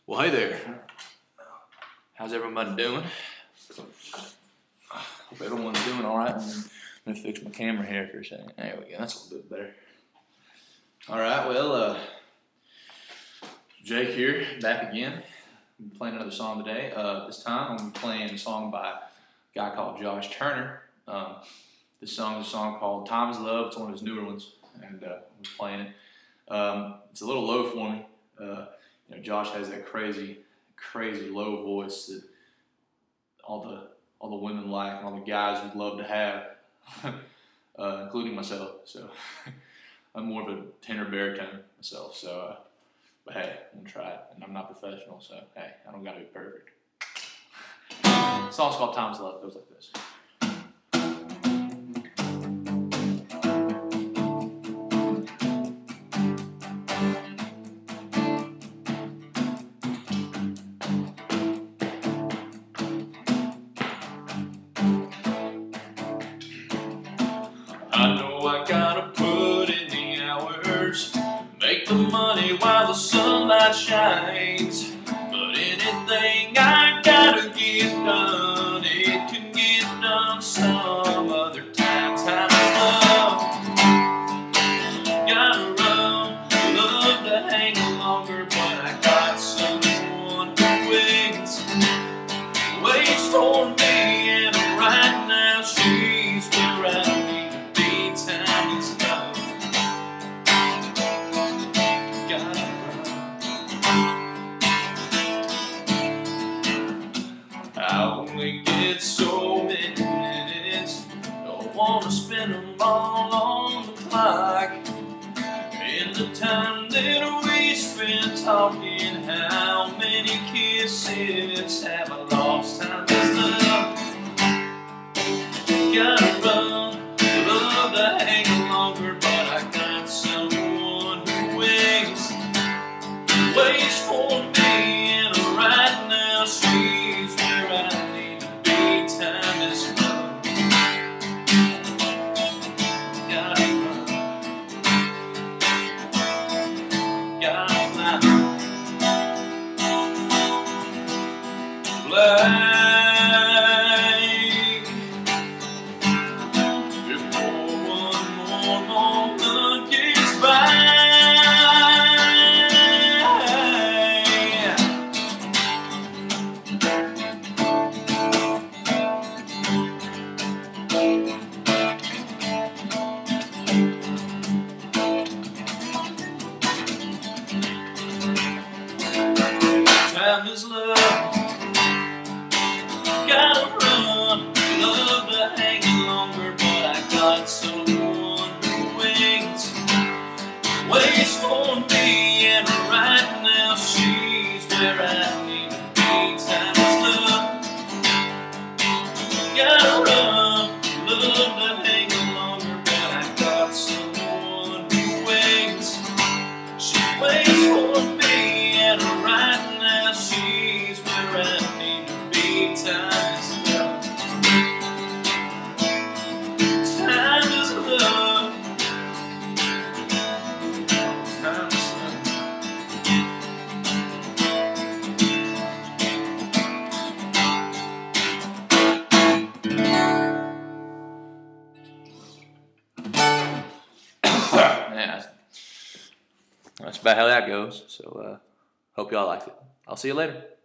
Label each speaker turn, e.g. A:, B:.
A: Well, hey there. How's everybody doing? Hope everyone's doing all right. I'm gonna fix my camera here for a second. There we go. That's a little bit better. All right. Well, Jake here, back again. I'm playing another song today. This time I'm playing a song by a guy called Josh Turner. This song is a song called "Time Is Love." It's one of his newer ones, and I was playing it. It's a little low for me. You know, Josh has that crazy low voice that all the women like and all the guys would love to have, including myself. So I'm more of a tenor baritone myself. So, but hey, I'm gonna try it, and I'm not professional, so hey, I don't gotta be perfect. The song's called "Time Is Love." It goes like this. I know I gotta put in the hours, make the money while the sunlight shines. But anything I gotta get done, it can get done some other time. Time is love. Gotta run, love to hang longer, but I got someone who waits for me, and right now she's where I need to be. Time is love. Gotta run. I only get so many minutes. Don't wanna spend them all on the clock. In the time that we spent talking, how many kisses have I lost? Time is love. Gotta run, love to hang longer, but I got someone who waits for me, and right now she's where I need to be. Time is love. Gotta run, gotta fly. Time is love. Gotta run, love to hang longer, but I got someone who waits for me, and right now she's where I need to be. Time is love. Gotta run, love to hang longer, but I got someone who waits. She waits for me, and right now she's where I need to be. Time is love. Time is love. Time is love. Yeah, that's about how that goes. So, hope y'all liked it. I'll see you later.